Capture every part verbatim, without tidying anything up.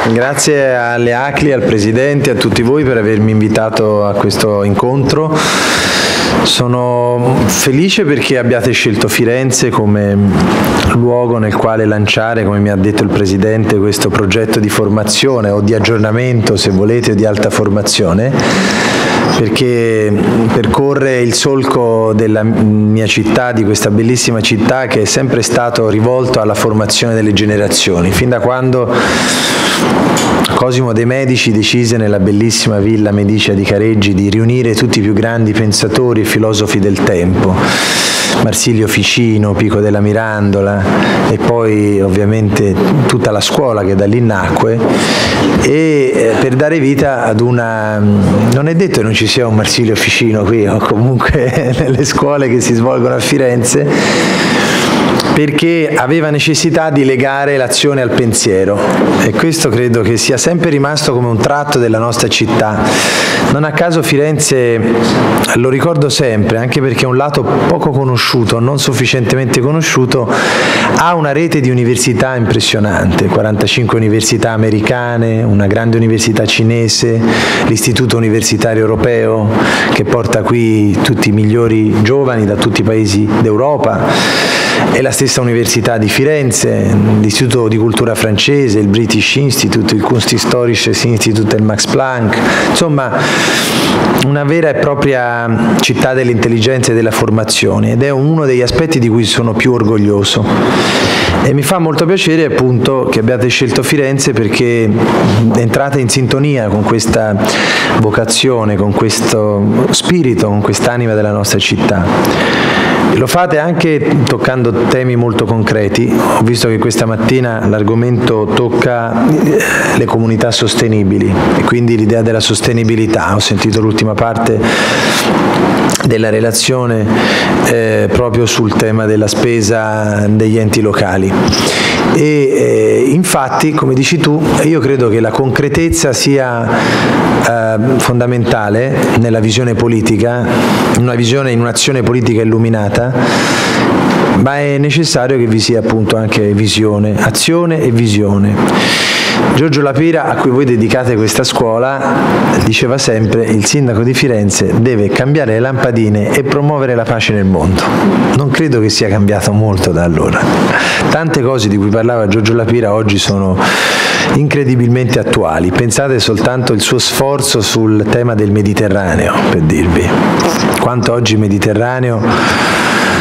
Grazie alle A C L I, al Presidente, a tutti voi per avermi invitato a questo incontro. Sono felice perché abbiate scelto Firenze come luogo nel quale lanciare, come mi ha detto il Presidente, questo progetto di formazione o di aggiornamento, se volete, o di alta formazione, perché percorre il solco della mia città, di questa bellissima città che è sempre stato rivolto alla formazione delle generazioni, fin da quando Cosimo De Medici decise nella bellissima villa Medicea di Careggi di riunire tutti i più grandi pensatori e filosofi del tempo, Marsilio Ficino, Pico della Mirandola e poi ovviamente tutta la scuola che da lì nacque, e per dare vita ad una, non è detto che non ci sia un Marsilio Ficino qui o comunque nelle scuole che si svolgono a Firenze, perché aveva necessità di legare l'azione al pensiero, e questo credo che sia sempre rimasto come un tratto della nostra città. Non a caso Firenze, lo ricordo sempre, anche perché è un lato poco conosciuto, non sufficientemente conosciuto, ha una rete di università impressionante, quarantacinque università americane, una grande università cinese, l'Istituto Universitario Europeo che porta qui tutti i migliori giovani da tutti i paesi d'Europa, e la stessa Università di Firenze, l'Istituto di Cultura francese, il British Institute, il Kunsthistorisches Institut, il Max Planck, insomma una vera e propria città dell'intelligenza e della formazione, ed è uno degli aspetti di cui sono più orgoglioso. E mi fa molto piacere appunto che abbiate scelto Firenze, perché entrate in sintonia con questa vocazione, con questo spirito, con quest'anima della nostra città. Lo fate anche toccando temi molto concreti. Ho visto che questa mattina l'argomento tocca le comunità sostenibili e quindi l'idea della sostenibilità. Ho sentito l'ultima parte della relazione eh, proprio sul tema della spesa degli enti locali. E eh, infatti, come dici tu, io credo che la concretezza sia eh, fondamentale nella visione politica, in una visione, in un'azione politica illuminata, ma è necessario che vi sia appunto anche visione, azione e visione. Giorgio La Pira, a cui voi dedicate questa scuola, diceva sempre: il sindaco di Firenze deve cambiare le lampadine e promuovere la pace nel mondo. Non credo che sia cambiato molto da allora. Tante cose di cui parlava Giorgio La Pira oggi sono incredibilmente attuali. Pensate soltanto al suo sforzo sul tema del Mediterraneo, per dirvi quanto oggi il Mediterraneo,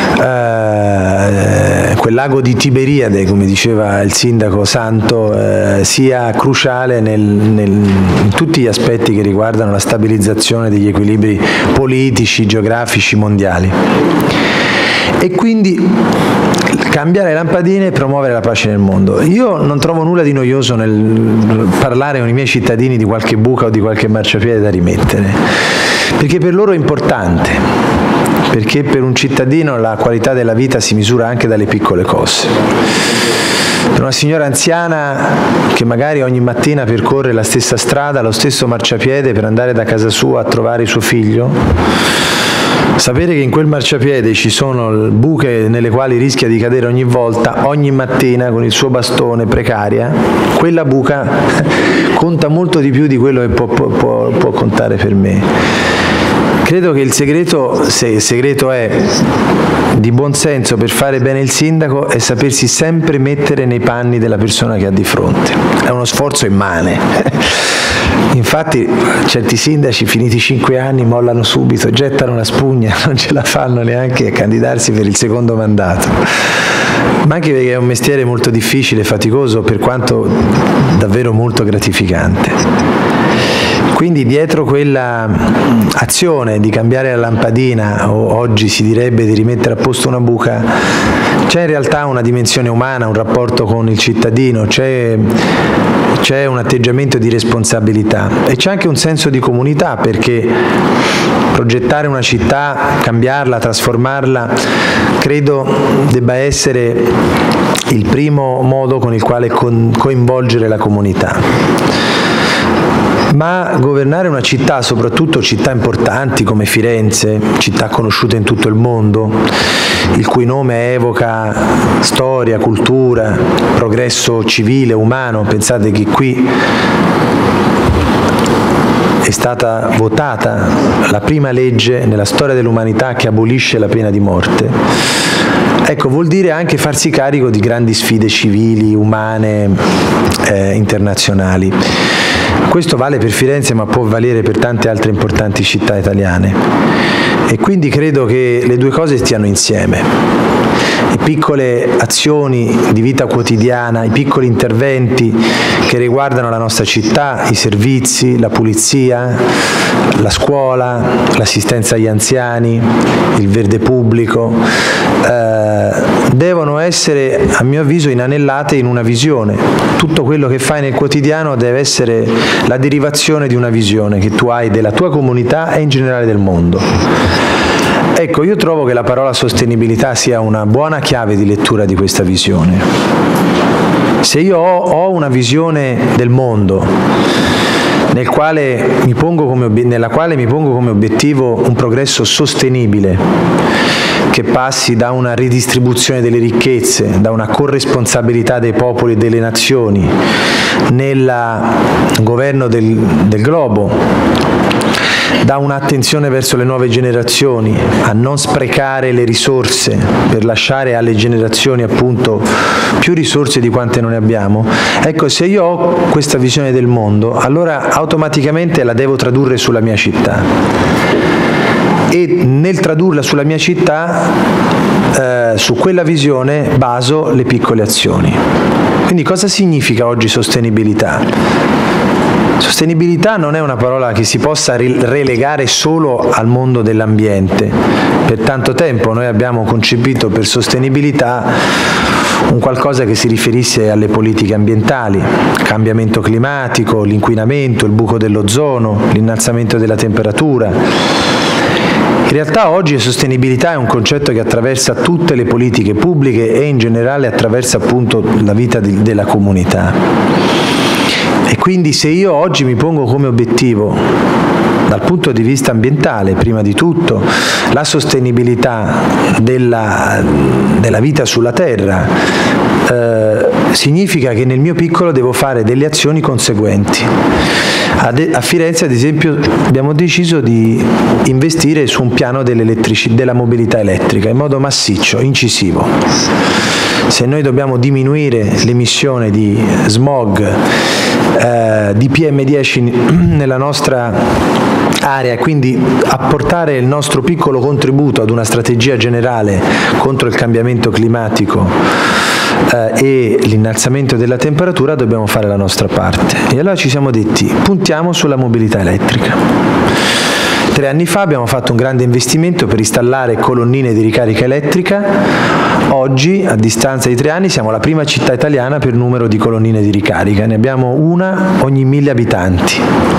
Uh, quel lago di Tiberiade, come diceva il sindaco Santo, uh, sia cruciale nel, nel, in tutti gli aspetti che riguardano la stabilizzazione degli equilibri politici, geografici, mondiali. E quindi cambiare le lampadine e promuovere la pace nel mondo. Io non trovo nulla di noioso nel parlare con i miei cittadini di qualche buca o di qualche marciapiede da rimettere, perché per loro è importante. Perché per un cittadino la qualità della vita si misura anche dalle piccole cose. Per una signora anziana che magari ogni mattina percorre la stessa strada, lo stesso marciapiede per andare da casa sua a trovare suo figlio, sapere che in quel marciapiede ci sono buche nelle quali rischia di cadere ogni volta, ogni mattina con il suo bastone precaria, quella buca conta molto di più di quello che può, può, può contare per me. Credo che il segreto, se il segreto è di buon senso per fare bene il sindaco, è sapersi sempre mettere nei panni della persona che ha di fronte. È uno sforzo immane. Infatti certi sindaci finiti cinque anni mollano subito, gettano la spugna, non ce la fanno neanche a candidarsi per il secondo mandato. Ma anche perché è un mestiere molto difficile, faticoso, per quanto davvero molto gratificante. Quindi dietro quella azione di cambiare la lampadina, o oggi si direbbe di rimettere a posto una buca, c'è in realtà una dimensione umana, un rapporto con il cittadino, c'è c'è un atteggiamento di responsabilità e c'è anche un senso di comunità, perché progettare una città, cambiarla, trasformarla, credo debba essere il primo modo con il quale coinvolgere la comunità. ma governare una città, soprattutto città importanti come Firenze, città conosciute in tutto il mondo, il cui nome evoca storia, cultura, progresso civile, umano. Pensate che qui è stata votata la prima legge nella storia dell'umanità che abolisce la pena di morte. Ecco, vuol dire anche farsi carico di grandi sfide civili, umane, eh, internazionali. Questo vale per Firenze, ma può valere per tante altre importanti città italiane. E quindi credo che le due cose stiano insieme. Le piccole azioni di vita quotidiana, i piccoli interventi che riguardano la nostra città, i servizi, la pulizia, la scuola, l'assistenza agli anziani, il verde pubblico, eh, devono essere, a mio avviso, inanellate in una visione. Tutto quello che fai nel quotidiano deve essere la derivazione di una visione che tu hai della tua comunità e in generale del mondo. Ecco, io trovo che la parola sostenibilità sia una buona chiave di lettura di questa visione. Se io ho, ho una visione del mondo nel quale mi pongo come, nella quale mi pongo come obiettivo un progresso sostenibile, che passi da una ridistribuzione delle ricchezze, da una corresponsabilità dei popoli e delle nazioni nel governo del, del globo, da un'attenzione verso le nuove generazioni, a non sprecare le risorse per lasciare alle generazioni appunto più risorse di quante non ne abbiamo. Ecco, se io ho questa visione del mondo, allora automaticamente la devo tradurre sulla mia città. E nel tradurla sulla mia città, eh, su quella visione, baso le piccole azioni. Quindi cosa significa oggi sostenibilità? Sostenibilità non è una parola che si possa relegare solo al mondo dell'ambiente. Per tanto tempo noi abbiamo concepito per sostenibilità un qualcosa che si riferisse alle politiche ambientali, cambiamento climatico, l'inquinamento, il buco dell'ozono, l'innalzamento della temperatura. In realtà oggi la sostenibilità è un concetto che attraversa tutte le politiche pubbliche e in generale attraversa appunto la vita di, della comunità. E quindi se io oggi mi pongo come obiettivo, dal punto di vista ambientale, prima di tutto, la sostenibilità della, della vita sulla terra, eh, significa che nel mio piccolo devo fare delle azioni conseguenti. A Firenze, ad esempio, abbiamo deciso di investire su un piano della mobilità elettrica in modo massiccio, incisivo. Se noi dobbiamo diminuire l'emissione di smog, eh, di P M dieci nella nostra area e quindi apportare il nostro piccolo contributo ad una strategia generale contro il cambiamento climatico eh, e l'innalzamento della temperatura, dobbiamo fare la nostra parte. E allora ci siamo detti, puntiamo sulla mobilità elettrica. Tre anni fa abbiamo fatto un grande investimento per installare colonnine di ricarica elettrica. Oggi, a distanza di tre anni, siamo la prima città italiana per numero di colonnine di ricarica. Ne abbiamo una ogni mille abitanti.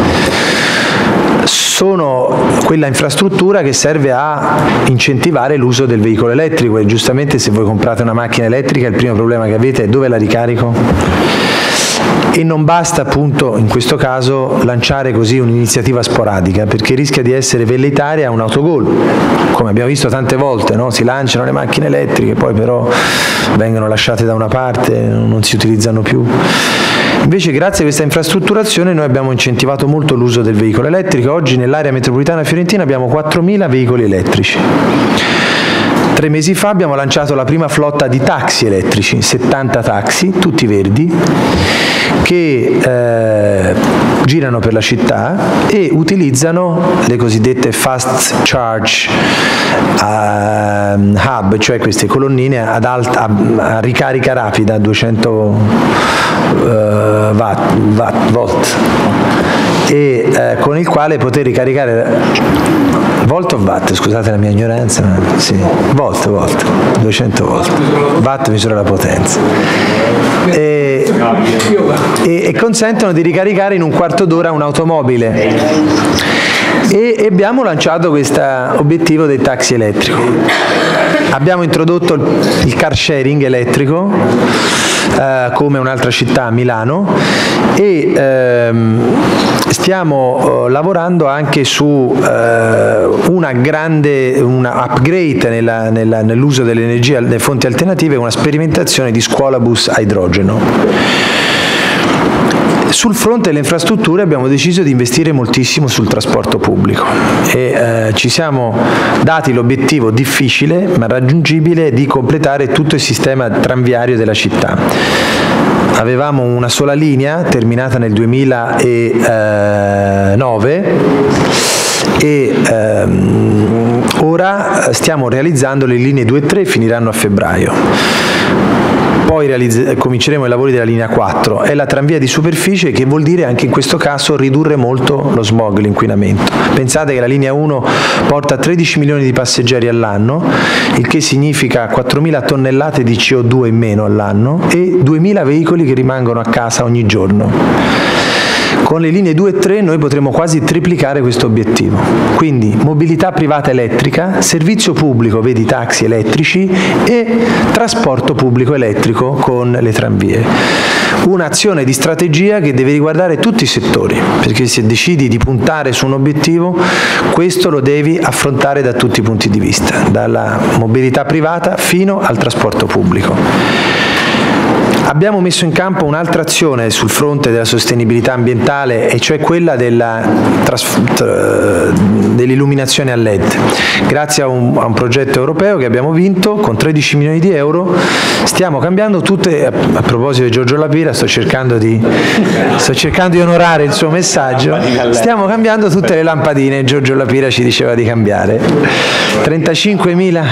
Sono quella infrastruttura che serve a incentivare l'uso del veicolo elettrico e giustamente se voi comprate una macchina elettrica il primo problema che avete è dove la ricarico? E non basta appunto in questo caso lanciare così un'iniziativa sporadica, perché rischia di essere velleitaria un autogol, come abbiamo visto tante volte, no? Si lanciano le macchine elettriche, poi però vengono lasciate da una parte, non si utilizzano più. Invece grazie a questa infrastrutturazione noi abbiamo incentivato molto l'uso del veicolo elettrico. Oggi nell'area metropolitana fiorentina abbiamo quattromila veicoli elettrici. Tre mesi fa abbiamo lanciato la prima flotta di taxi elettrici, settanta taxi, tutti verdi, che eh, girano per la città e utilizzano le cosiddette fast charge uh, hub, cioè queste colonnine ad alta, a, a ricarica rapida, a duecento uh, watt, watt, volt, e eh, con il quale poter ricaricare volt o watt, scusate la mia ignoranza, ma sì, volt, volt, duecento volt, watt misura la potenza, e, e, e consentono di ricaricare in un quarto d'ora un'automobile. E, e abbiamo lanciato questo obiettivo del taxi elettrico. Abbiamo introdotto il, il car sharing elettrico, eh, come un'altra città, Milano, e ehm, stiamo eh, lavorando anche su eh, una grande una upgrade nella, nella, nell'uso dell'energia, delle fonti alternative, una sperimentazione di scuolabus a idrogeno. Sul fronte delle infrastrutture abbiamo deciso di investire moltissimo sul trasporto pubblico e eh, ci siamo dati l'obiettivo difficile ma raggiungibile di completare tutto il sistema tranviario della città. Avevamo una sola linea terminata nel duemilanove e ehm, ora stiamo realizzando le linee due e tre, finiranno a febbraio. Poi cominceremo i lavori della linea quattro, è la tranvia di superficie, che vuol dire anche in questo caso ridurre molto lo smog, l'inquinamento. Pensate che la linea uno porta tredici milioni di passeggeri all'anno, il che significa quattromila tonnellate di C O due in meno all'anno e duemila veicoli che rimangono a casa ogni giorno. Con le linee due e tre noi potremo quasi triplicare questo obiettivo. Quindi mobilità privata elettrica, servizio pubblico, vedi taxi elettrici, e trasporto pubblico elettrico con le tranvie. Un'azione di strategia che deve riguardare tutti i settori, perché se decidi di puntare su un obiettivo, questo lo devi affrontare da tutti i punti di vista, dalla mobilità privata fino al trasporto pubblico. Abbiamo messo in campo un'altra azione sul fronte della sostenibilità ambientale, e cioè quella dell'illuminazione a L E D. Grazie a un, a un progetto europeo che abbiamo vinto con tredici milioni di euro, stiamo cambiando tutte, a, a proposito di Giorgio La Pira, sto cercando di, sto cercando di onorare il suo messaggio, stiamo cambiando tutte le lampadine, Giorgio La Pira ci diceva di cambiare. trentacinquemila,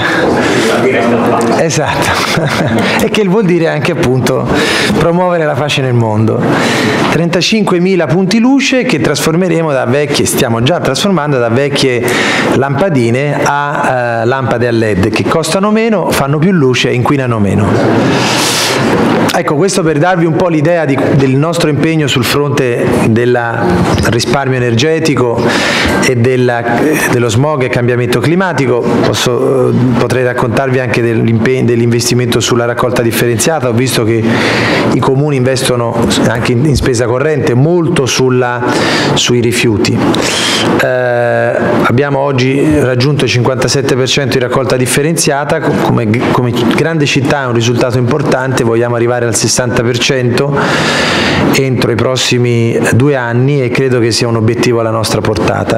esatto, e che vuol dire anche appunto promuovere la pace nel mondo. trentacinquemila punti luce che trasformeremo da vecchie, stiamo già trasformando da vecchie lampadine a eh, lampade a L E D che costano meno, fanno più luce e inquinano meno. Ecco, questo per darvi un po' l'idea del nostro impegno sul fronte del risparmio energetico e della, dello smog e cambiamento climatico. Posso, potrei raccontarvi anche dell'investimento sulla raccolta differenziata. Ho visto che i comuni investono anche in, in spesa corrente molto sulla, sui rifiuti. Eh, abbiamo oggi raggiunto il cinquantasette per cento di raccolta differenziata, come, come grande città è un risultato importante, vogliamo arrivare al sessanta per cento entro i prossimi due anni e credo che sia un obiettivo alla nostra portata.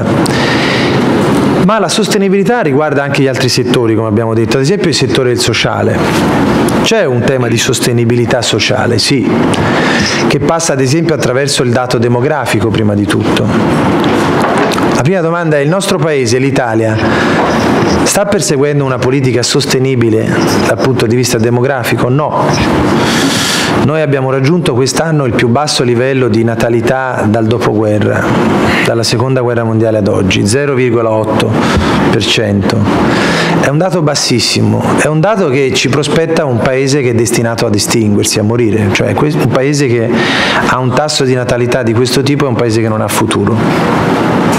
Ma la sostenibilità riguarda anche gli altri settori, come abbiamo detto, ad esempio il settore del sociale. C'è un tema di sostenibilità sociale, sì, che passa ad esempio attraverso il dato demografico prima di tutto. La prima domanda è: il nostro paese, l'Italia, sta perseguendo una politica sostenibile dal punto di vista demografico? No. Noi abbiamo raggiunto quest'anno il più basso livello di natalità dal dopoguerra, dalla seconda guerra mondiale ad oggi, zero virgola otto per cento. È un dato bassissimo, è un dato che ci prospetta un paese che è destinato ad estinguersi, a morire, cioè un paese che ha un tasso di natalità di questo tipo è un paese che non ha futuro.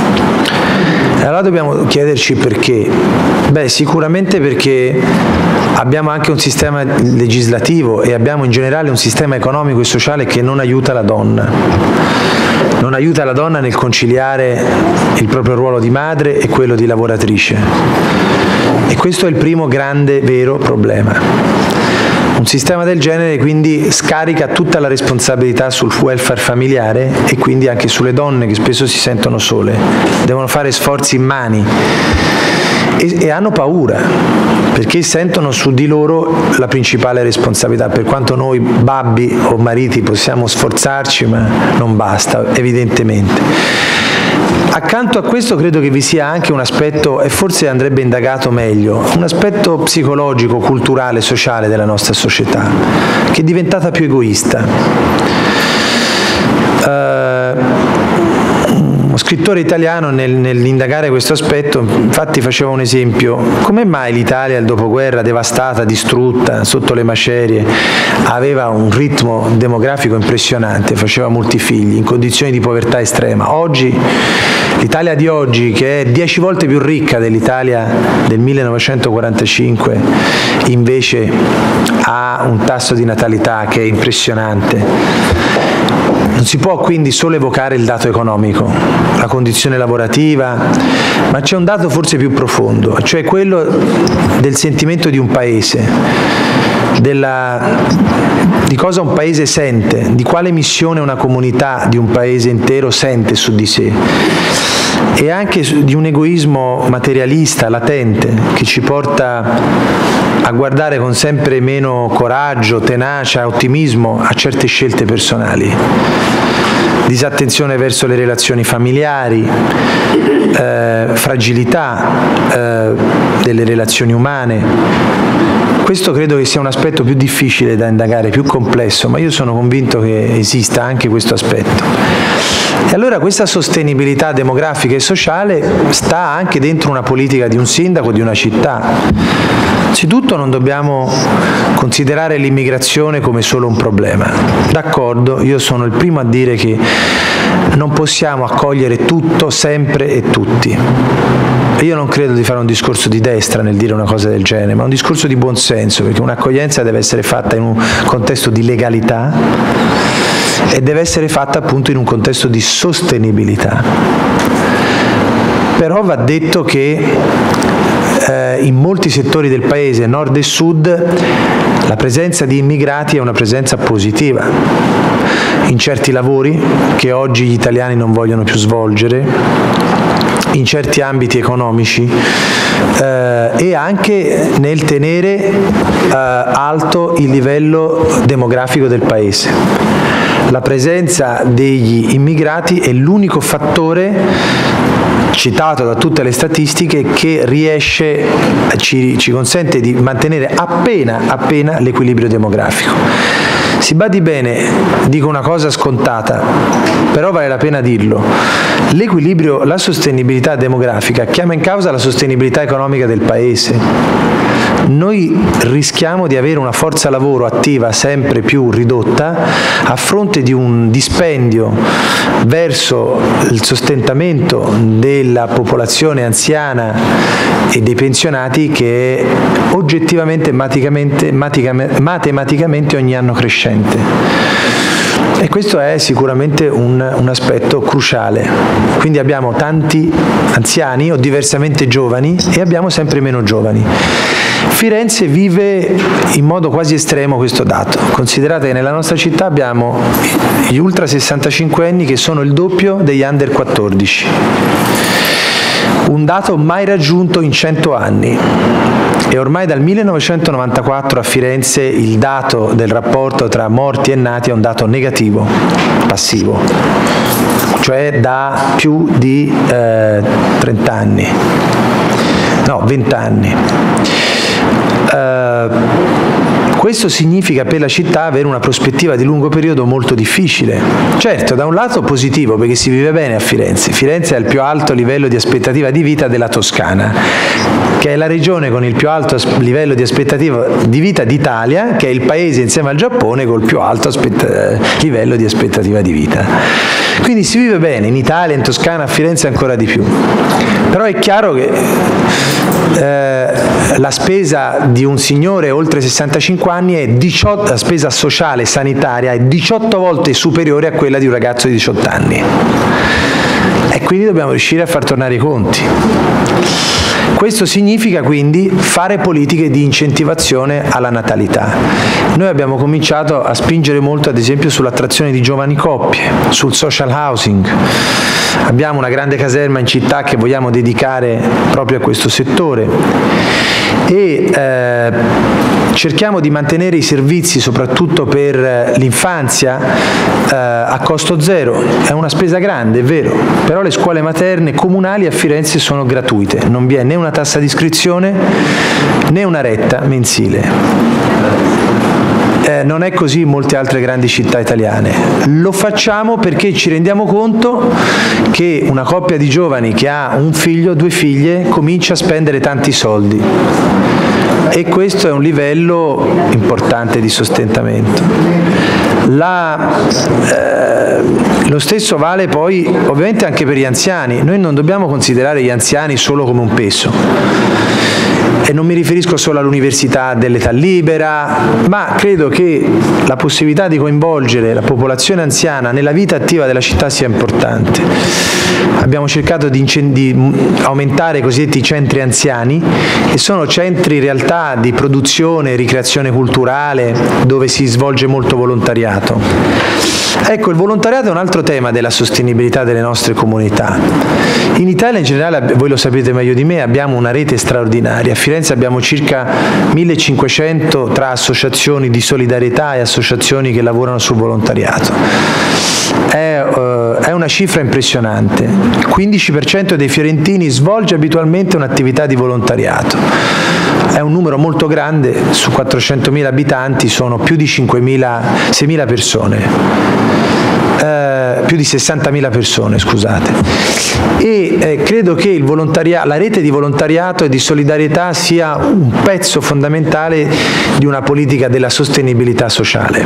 Allora dobbiamo chiederci perché. Beh, sicuramente perché abbiamo anche un sistema legislativo e abbiamo in generale un sistema economico e sociale che non aiuta la donna. Non aiuta la donna nel conciliare il proprio ruolo di madre e quello di lavoratrice. E questo è il primo grande, vero problema. Un sistema del genere quindi scarica tutta la responsabilità sul welfare familiare e quindi anche sulle donne che spesso si sentono sole, devono fare sforzi immani e, e hanno paura perché sentono su di loro la principale responsabilità, per quanto noi babbi o mariti possiamo sforzarci, ma non basta evidentemente. Accanto a questo credo che vi sia anche un aspetto, e forse andrebbe indagato meglio, un aspetto psicologico, culturale, sociale della nostra società, che è diventata più egoista. Uh, scrittore italiano nel, nell'indagare questo aspetto infatti faceva un esempio: come mai l'Italia al dopoguerra, devastata, distrutta, sotto le macerie, aveva un ritmo demografico impressionante, faceva molti figli in condizioni di povertà estrema? Oggi, l'Italia di oggi, che è dieci volte più ricca dell'Italia del millenovecentoquarantacinque, invece ha un tasso di natalità che è impressionante. Non si può quindi solo evocare il dato economico, la condizione lavorativa, ma c'è un dato forse più profondo, cioè quello del sentimento di un paese, della, di cosa un paese sente, di quale missione una comunità di un paese intero sente su di sé, e anche di un egoismo materialista, latente, che ci porta a guardare con sempre meno coraggio, tenacia, ottimismo a certe scelte personali. Disattenzione verso le relazioni familiari, eh, fragilità eh, delle relazioni umane. Questo credo che sia un aspetto più difficile da indagare, più complesso, ma io sono convinto che esista anche questo aspetto. E allora questa sostenibilità demografica e sociale sta anche dentro una politica di un sindaco di una città. Innanzitutto non dobbiamo considerare l'immigrazione come solo un problema. D'accordo, io sono il primo a dire che non possiamo accogliere tutto, sempre e tutti. Io non credo di fare un discorso di destra nel dire una cosa del genere, ma un discorso di buonsenso, perché un'accoglienza deve essere fatta in un contesto di legalità e deve essere fatta appunto in un contesto di sostenibilità. Però va detto che eh, in molti settori del paese, nord e sud, la presenza di immigrati è una presenza positiva. In certi lavori che oggi gli italiani non vogliono più svolgere, in certi ambiti economici eh, e anche nel tenere eh, alto il livello demografico del paese. La presenza degli immigrati è l'unico fattore citato da tutte le statistiche che riesce, ci, ci consente di mantenere appena, appena l'equilibrio demografico. Si badi bene, dico una cosa scontata, però vale la pena dirlo: l'equilibrio, la sostenibilità demografica chiama in causa la sostenibilità economica del paese. Noi rischiamo di avere una forza lavoro attiva sempre più ridotta a fronte di un dispendio verso il sostentamento della popolazione anziana e dei pensionati che è oggettivamente matematicamente, matematicamente ogni anno crescente. E questo è sicuramente un, un aspetto cruciale. Quindi abbiamo tanti anziani o diversamente giovani e abbiamo sempre meno giovani. Firenze vive in modo quasi estremo questo dato. Considerate che nella nostra città abbiamo gli ultra sessantacinque anni che sono il doppio degli under quattordici. Un dato mai raggiunto in cento anni. E ormai dal millenovecentonovantaquattro a Firenze il dato del rapporto tra morti e nati è un dato negativo, passivo, cioè da più di eh, trenta anni, no, venti anni. Uh, questo significa per la città avere una prospettiva di lungo periodo molto difficile. Certo, da un lato positivo, perché si vive bene a Firenze. Firenze ha il più alto livello di aspettativa di vita della Toscana, che è la regione con il più alto livello di aspettativa di vita d'Italia, che è il paese insieme al Giappone con il più alto livello di aspettativa di vita. Quindi si vive bene in Italia, in Toscana, a Firenze ancora di più. Però è chiaro che eh, la spesa di un signore oltre sessantacinque anni è diciotto, la spesa sociale e sanitaria è diciotto volte superiore a quella di un ragazzo di diciotto anni. E quindi dobbiamo riuscire a far tornare i conti. Questo significa quindi fare politiche di incentivazione alla natalità. Noi abbiamo cominciato a spingere molto, ad esempio, sull'attrazione di giovani coppie, sul social housing. Abbiamo una grande caserma in città che vogliamo dedicare proprio a questo settore e eh, cerchiamo di mantenere i servizi, soprattutto per l'infanzia, eh, a costo zero. È una spesa grande, è vero, però le scuole materne comunali a Firenze sono gratuite, non vi è né una tassa di iscrizione né una retta mensile. Eh, eh, non è così in molte altre grandi città italiane. Lo facciamo perché ci rendiamo conto che una coppia di giovani che ha un figlio o due figlie comincia a spendere tanti soldi, e questo è un livello importante di sostentamento. La, eh, lo stesso vale poi ovviamente anche per gli anziani. Noi non dobbiamo considerare gli anziani solo come un peso, e non mi riferisco solo all'università dell'età libera, ma credo che la possibilità di coinvolgere la popolazione anziana nella vita attiva della città sia importante. Abbiamo cercato di, di aumentare i cosiddetti centri anziani, e sono centri in realtà di produzione e ricreazione culturale dove si svolge molto volontariato. Ecco, il volontariato è un altro tema della sostenibilità delle nostre comunità. In Italia in generale, voi lo sapete meglio di me, abbiamo una rete straordinaria. A Firenze abbiamo circa millecinquecento tra associazioni di solidarietà e associazioni che lavorano sul volontariato. È, uh, è una cifra impressionante. Il quindici per cento dei fiorentini svolge abitualmente un'attività di volontariato. È un numero molto grande, su quattrocentomila abitanti sono più di cinquemila, seimila persone. Eh, più di sessantamila persone, scusate. E eh, credo che il volontaria- la rete di volontariato e di solidarietà sia un pezzo fondamentale di una politica della sostenibilità sociale.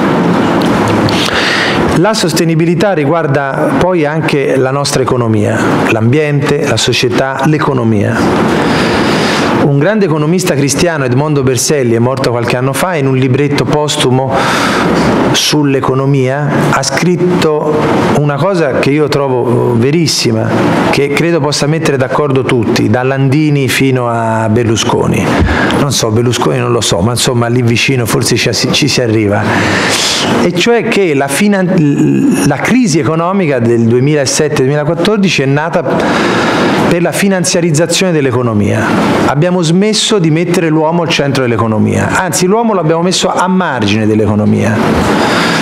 La sostenibilità riguarda poi anche la nostra economia, l'ambiente, la società, l'economia. Un grande economista cristiano, Edmondo Berselli, è morto qualche anno fa, in un libretto postumo sull'economia ha scritto una cosa che io trovo verissima, che credo possa mettere d'accordo tutti, da Landini fino a Berlusconi. Non so, Berlusconi non lo so, ma insomma lì vicino forse ci, ci si arriva. E cioè che la, la crisi economica del duemilasette duemilaquattordici è nata per la finanziarizzazione dell'economia. Abbiamo smesso di mettere l'uomo al centro dell'economia, anzi l'uomo l'abbiamo messo a margine dell'economia.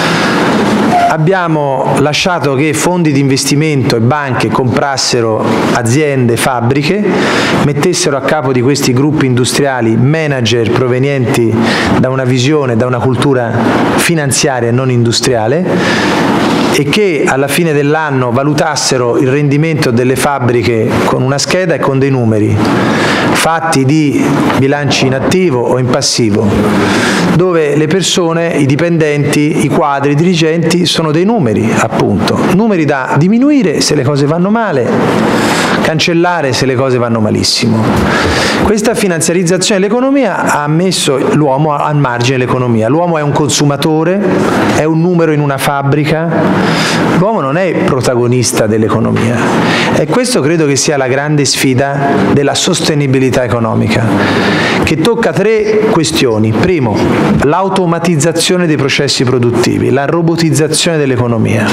Abbiamo lasciato che fondi di investimento e banche comprassero aziende, fabbriche, mettessero a capo di questi gruppi industriali manager provenienti da una visione, da una cultura finanziaria e non industriale, e che alla fine dell'anno valutassero il rendimento delle fabbriche con una scheda e con dei numeri fatti di bilanci in attivo o in passivo, dove le persone, i dipendenti, i quadri, i dirigenti sono dei numeri, appunto, numeri da diminuire se le cose vanno male, cancellare se le cose vanno malissimo. Questa finanziarizzazione dell'economia ha messo l'uomo al margine dell'economia. L'uomo è un consumatore, è un numero in una fabbrica, l'uomo non è protagonista dell'economia, e questo credo che sia la grande sfida della sostenibilità economica, che tocca tre questioni. Primo, l'automatizzazione dei processi produttivi, la robotizzazione dell'economia.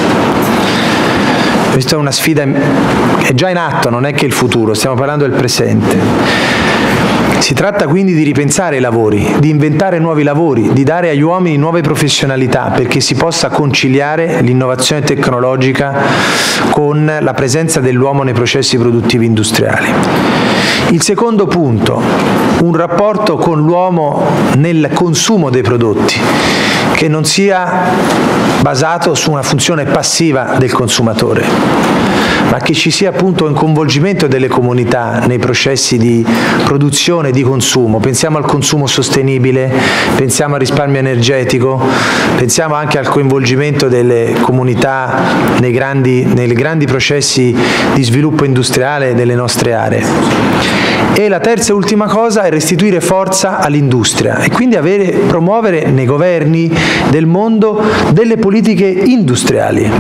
Questa è una sfida, è già in atto, non è che il futuro, stiamo parlando del presente. Si tratta quindi di ripensare i lavori, di inventare nuovi lavori, di dare agli uomini nuove professionalità perché si possa conciliare l'innovazione tecnologica con la presenza dell'uomo nei processi produttivi industriali. Il secondo punto, un rapporto con l'uomo nel consumo dei prodotti, che non sia basato su una funzione passiva del consumatore, ma che ci sia appunto un coinvolgimento delle comunità nei processi di produzione e di consumo. Pensiamo al consumo sostenibile, pensiamo al risparmio energetico, pensiamo anche al coinvolgimento delle comunità nei grandi, nei grandi processi di sviluppo industriale delle nostre aree. E la terza e ultima cosa è restituire forza all'industria e quindi avere, promuovere nei governi del mondo delle politiche industriali.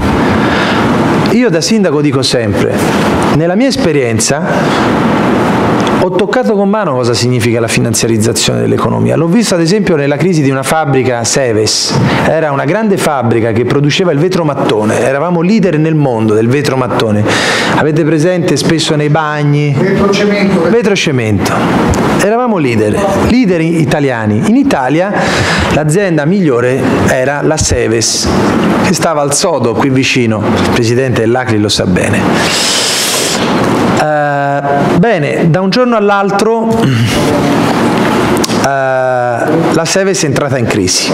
Io da sindaco dico sempre, nella mia esperienza ho toccato con mano cosa significa la finanziarizzazione dell'economia. L'ho visto ad esempio nella crisi di una fabbrica Seves. Era una grande fabbrica che produceva il vetro mattone. Eravamo leader nel mondo del vetro mattone. Avete presente spesso nei bagni? Vetro cemento. Vetro cemento. Eravamo leader, leader italiani. In Italia l'azienda migliore era la Seves, che stava al Sodo qui vicino. Il presidente dell'Acri lo sa bene. Uh, bene, da un giorno all'altro la Seves è entrata in crisi.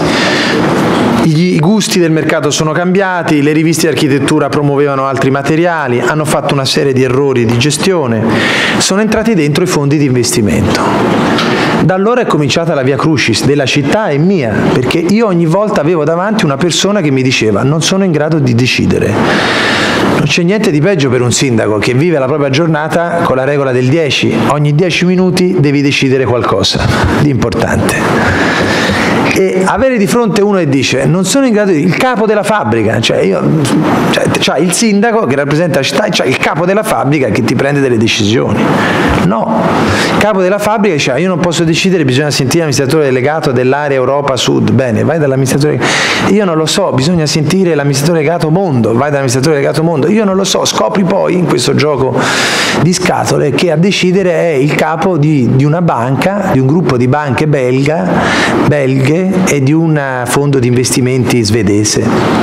I gusti del mercato sono cambiati, le riviste di architettura promuovevano altri materiali, hanno fatto una serie di errori di gestione, sono entrati dentro i fondi di investimento. Da allora è cominciata la via crucis della città e mia, perché io ogni volta avevo davanti una persona che mi diceva: non sono in grado di decidere. Non c'è niente di peggio per un sindaco che vive la propria giornata con la regola del dieci, ogni dieci minuti devi decidere qualcosa di importante. E avere di fronte uno che dice: non sono in grado di... il capo della fabbrica, cioè io, cioè, c'è il sindaco che rappresenta la città e c'è il capo della fabbrica che ti prende delle decisioni. No, il capo della fabbrica dice: io non posso decidere, bisogna sentire l'amministratore delegato dell'area Europa Sud. Bene, vai dall'amministratore, io non lo so, bisogna sentire l'amministratore delegato Mondo, vai dall'amministratore delegato Mondo, io non lo so. Scopri poi in questo gioco di scatole che a decidere è il capo di, di una banca, di un gruppo di banche belga, belghe e di un fondo di investimenti svedese.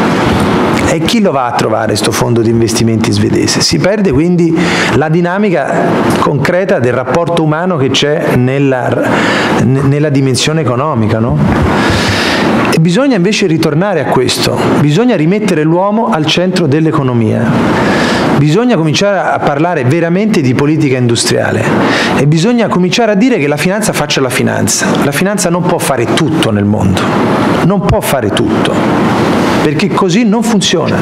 E chi lo va a trovare questo fondo di investimenti svedese? Si perde quindi la dinamica concreta del rapporto umano che c'è nella, nella dimensione economica, no? E bisogna invece ritornare a questo, bisogna rimettere l'uomo al centro dell'economia. Bisogna cominciare a parlare veramente di politica industriale e bisogna cominciare a dire che la finanza faccia la finanza. La finanza non può fare tutto nel mondo, non può fare tutto, perché così non funziona.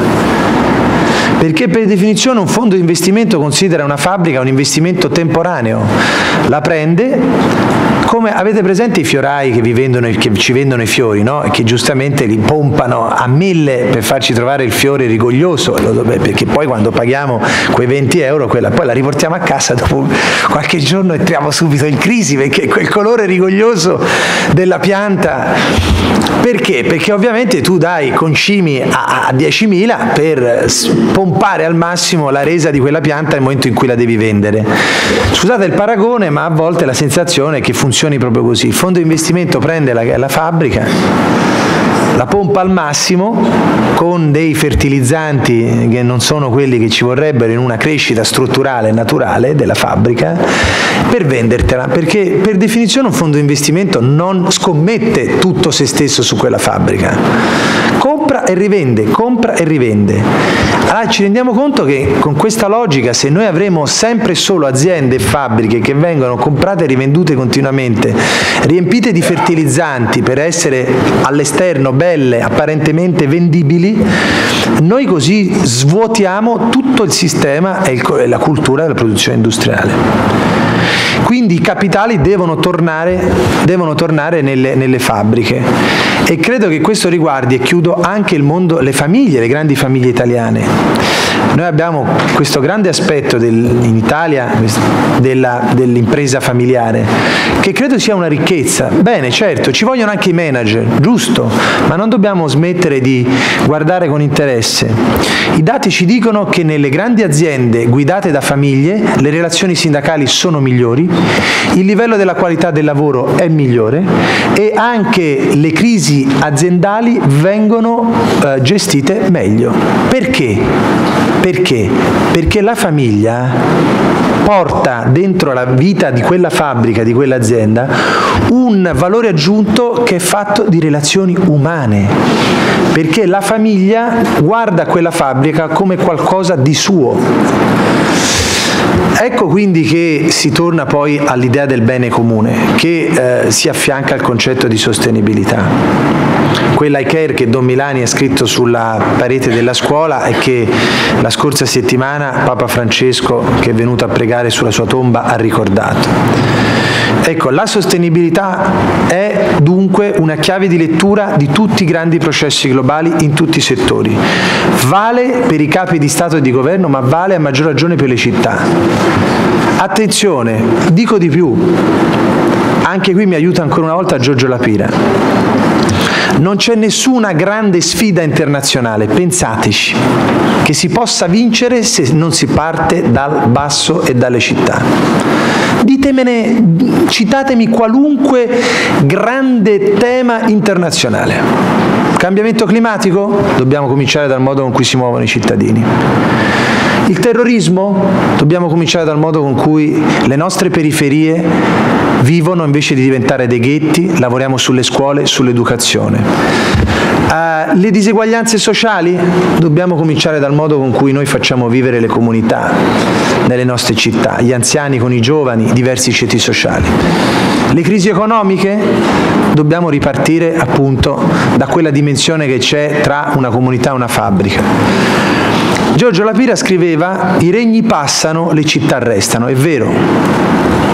Perché per definizione un fondo di investimento considera una fabbrica un investimento temporaneo, la prende. Come avete presente i fiorai che, vi vendono, che ci vendono i fiori, no? E che giustamente li pompano a mille per farci trovare il fiore rigoglioso, perché poi quando paghiamo quei venti euro quella, poi la riportiamo a casa dopo qualche giorno e entriamo subito in crisi perché quel colore rigoglioso della pianta. Perché? Perché ovviamente tu dai concimi a, a diecimila per pompare al massimo la resa di quella pianta nel momento in cui la devi vendere. Scusate il paragone, ma a volte la sensazione è che funzioni proprio così. Il fondo di investimento prende la, la fabbrica, la pompa al massimo con dei fertilizzanti che non sono quelli che ci vorrebbero in una crescita strutturale e naturale della fabbrica per vendertela, perché per definizione un fondo di investimento non scommette tutto se stesso su quella fabbrica, compra e rivende, compra e rivende. Allora ci rendiamo conto che con questa logica, se noi avremo sempre solo aziende e fabbriche che vengono comprate e rivendute continuamente, riempite di fertilizzanti per essere all'esterno belle, apparentemente vendibili, noi così svuotiamo tutto il sistema e il, la cultura della produzione industriale. Quindi i capitali devono tornare, devono tornare nelle, nelle fabbriche e credo che questo riguardi, e chiudo, anche il mondo, le famiglie, le grandi famiglie italiane. Noi abbiamo questo grande aspetto del, in Italia della, dell'impresa familiare che credo sia una ricchezza. Bene, certo, ci vogliono anche i manager, giusto, ma non dobbiamo smettere di guardare con interesse. I dati ci dicono che nelle grandi aziende guidate da famiglie le relazioni sindacali sono migliori, il livello della qualità del lavoro è migliore e anche le crisi aziendali vengono eh, gestite meglio. Perché? Perché? Perché la famiglia porta dentro la vita di quella fabbrica, di quell'azienda, un valore aggiunto che è fatto di relazioni umane, perché la famiglia guarda quella fabbrica come qualcosa di suo. Ecco quindi che si torna poi all'idea del bene comune, che eh, si affianca al concetto di sostenibilità. Quella I C A R E che Don Milani ha scritto sulla parete della scuola e che la scorsa settimana Papa Francesco, che è venuto a pregare sulla sua tomba, ha ricordato. Ecco, la sostenibilità è dunque una chiave di lettura di tutti i grandi processi globali in tutti i settori. Vale per i capi di Stato e di Governo, ma vale a maggior ragione per le città. Attenzione, dico di più, anche qui mi aiuta ancora una volta Giorgio La Pira. Non c'è nessuna grande sfida internazionale, pensateci, che si possa vincere se non si parte dal basso e dalle città. Ditemene, citatemi qualunque grande tema internazionale. Cambiamento climatico? Dobbiamo cominciare dal modo con cui si muovono i cittadini. Il terrorismo? Dobbiamo cominciare dal modo con cui le nostre periferie vivono invece di diventare dei ghetti, lavoriamo sulle scuole, sull'educazione. Uh, le diseguaglianze sociali? Dobbiamo cominciare dal modo con cui noi facciamo vivere le comunità nelle nostre città, gli anziani con i giovani, i diversi ceti sociali. Le crisi economiche? Dobbiamo ripartire appunto da quella dimensione che c'è tra una comunità e una fabbrica. Giorgio La Pira scriveva: i regni passano, le città restano. È vero.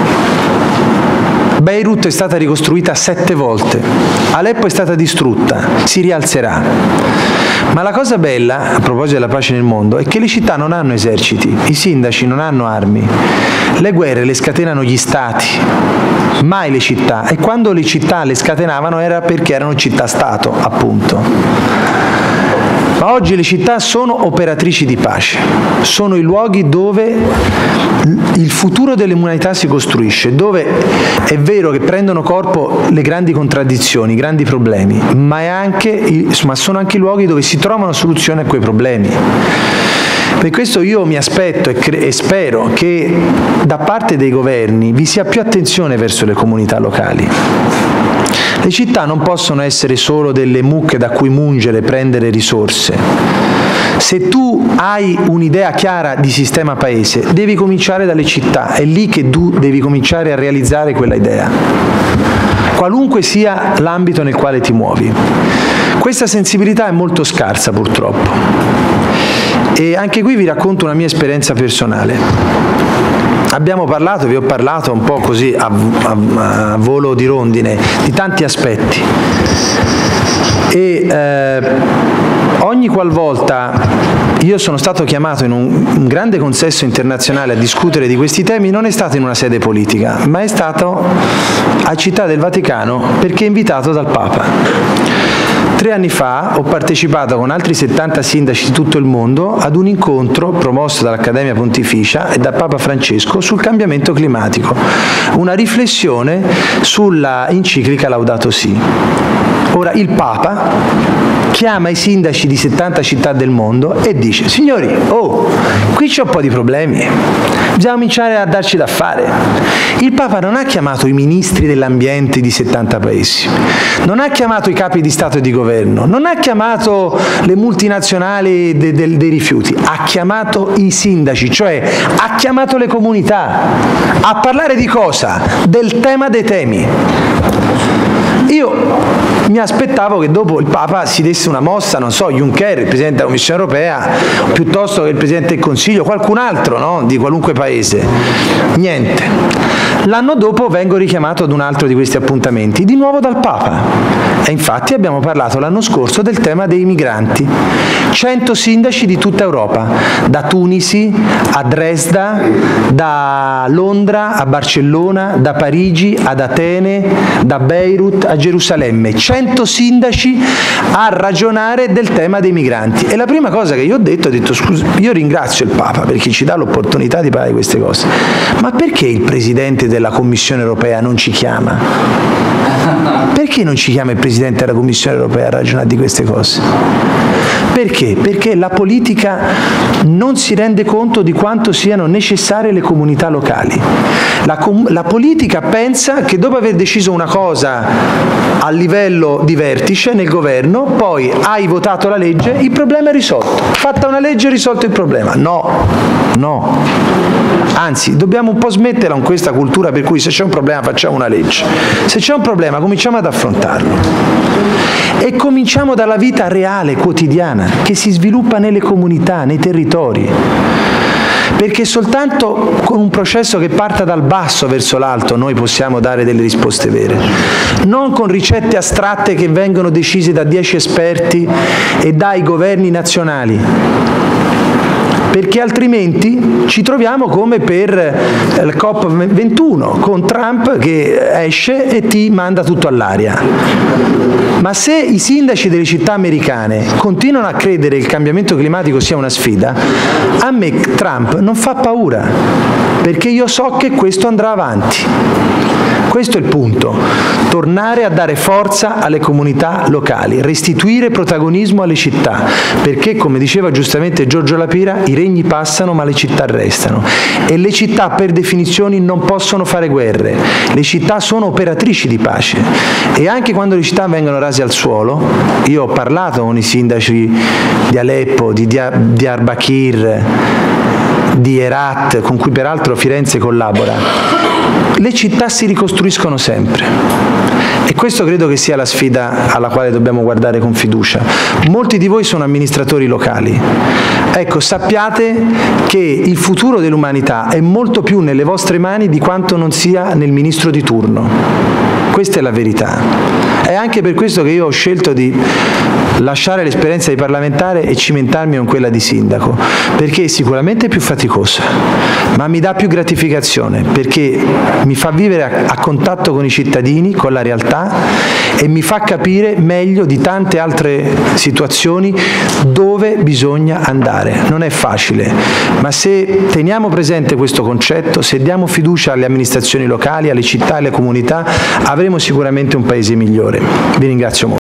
Beirut è stata ricostruita sette volte, Aleppo è stata distrutta, si rialzerà. Ma la cosa bella, a proposito della pace nel mondo, è che le città non hanno eserciti, i sindaci non hanno armi, le guerre le scatenano gli stati, mai le città, e quando le città le scatenavano era perché erano città-stato, appunto. Ma oggi le città sono operatrici di pace, sono i luoghi dove il futuro dell'umanità si costruisce, dove è vero che prendono corpo le grandi contraddizioni, i grandi problemi, ma, è anche, ma sono anche i luoghi dove si trovano soluzioni a quei problemi. Per questo io mi aspetto e, e spero che da parte dei governi vi sia più attenzione verso le comunità locali. Le città non possono essere solo delle mucche da cui mungere, prendere risorse. Se tu hai un'idea chiara di sistema paese, devi cominciare dalle città, è lì che tu devi cominciare a realizzare quella idea, qualunque sia l'ambito nel quale ti muovi. Questa sensibilità è molto scarsa purtroppo. E anche qui vi racconto una mia esperienza personale. Abbiamo parlato, vi ho parlato un po' così a, a, a volo di rondine di tanti aspetti e eh, ogni qualvolta io sono stato chiamato in un, un grande consesso internazionale a discutere di questi temi, non è stato in una sede politica, ma è stato a Città del Vaticano perché invitato dal Papa. Tre anni fa ho partecipato con altri settanta sindaci di tutto il mondo ad un incontro promosso dall'Accademia Pontificia e da Papa Francesco sul cambiamento climatico, una riflessione sulla enciclica Laudato Si'. Ora il Papa chiama i sindaci di settanta città del mondo e dice: signori, oh, qui c'è un po' di problemi, bisogna cominciare a darci da fare. Il Papa non ha chiamato i ministri dell'ambiente di settanta paesi, non ha chiamato i capi di Stato e di Governo, non ha chiamato le multinazionali de, de, dei rifiuti, ha chiamato i sindaci, cioè ha chiamato le comunità a parlare di cosa? Del tema dei temi. Io mi aspettavo che dopo il Papa si desse una mossa, non so, Juncker, il Presidente della Commissione Europea, piuttosto che il Presidente del Consiglio, qualcun altro, no? Di qualunque paese. Niente. L'anno dopo vengo richiamato ad un altro di questi appuntamenti, di nuovo dal Papa. E infatti abbiamo parlato l'anno scorso del tema dei migranti. Cento sindaci di tutta Europa, da Tunisi a Dresda, da Londra a Barcellona, da Parigi ad Atene, da Beirut a Gerusalemme. Cento sindaci a ragionare del tema dei migranti. E la prima cosa che io ho detto, ho detto scusa, io ringrazio il Papa perché ci dà l'opportunità di parlare di queste cose, ma perché il Presidente della Commissione Europea non ci chiama? Perché non ci chiama il Presidente della Commissione Europea a ragionare di queste cose? Perché? Perché la politica non si rende conto di quanto siano necessarie le comunità locali. La, la politica pensa che dopo aver deciso una cosa a livello di vertice nel governo, poi hai votato la legge, il problema è risolto. Fatta una legge, risolto il problema. No, no. Anzi, dobbiamo un po' smetterla con questa cultura per cui se c'è un problema facciamo una legge. Se c'è un problema cominciamo ad affrontarlo. E cominciamo dalla vita reale, quotidiana, che si sviluppa nelle comunità, nei territori. Perché soltanto con un processo che parta dal basso verso l'alto noi possiamo dare delle risposte vere. Non con ricette astratte che vengono decise da dieci esperti e dai governi nazionali. Perché altrimenti ci troviamo come per il COP ventuno, con Trump che esce e ti manda tutto all'aria. Ma se i sindaci delle città americane continuano a credere che il cambiamento climatico sia una sfida, a me Trump non fa paura, perché io so che questo andrà avanti. Questo è il punto, tornare a dare forza alle comunità locali, restituire protagonismo alle città, perché come diceva giustamente Giorgio La Pira, i regni passano ma le città restano e le città per definizione non possono fare guerre, le città sono operatrici di pace e anche quando le città vengono rase al suolo, io ho parlato con i sindaci di Aleppo, di Diyarbakir, di Herat, con cui peraltro Firenze collabora, le città si ricostruiscono sempre e questo credo che sia la sfida alla quale dobbiamo guardare con fiducia. Molti di voi sono amministratori locali, ecco, sappiate che il futuro dell'umanità è molto più nelle vostre mani di quanto non sia nel ministro di turno, questa è la verità. È anche per questo che io ho scelto di lasciare l'esperienza di parlamentare e cimentarmi con quella di sindaco, perché è sicuramente più faticosa, ma mi dà più gratificazione, perché mi fa vivere a, a contatto con i cittadini, con la realtà e mi fa capire meglio di tante altre situazioni dove bisogna andare. Non è facile, ma se teniamo presente questo concetto, se diamo fiducia alle amministrazioni locali, alle città e alle comunità, avremo sicuramente un paese migliore. Vi ringrazio molto.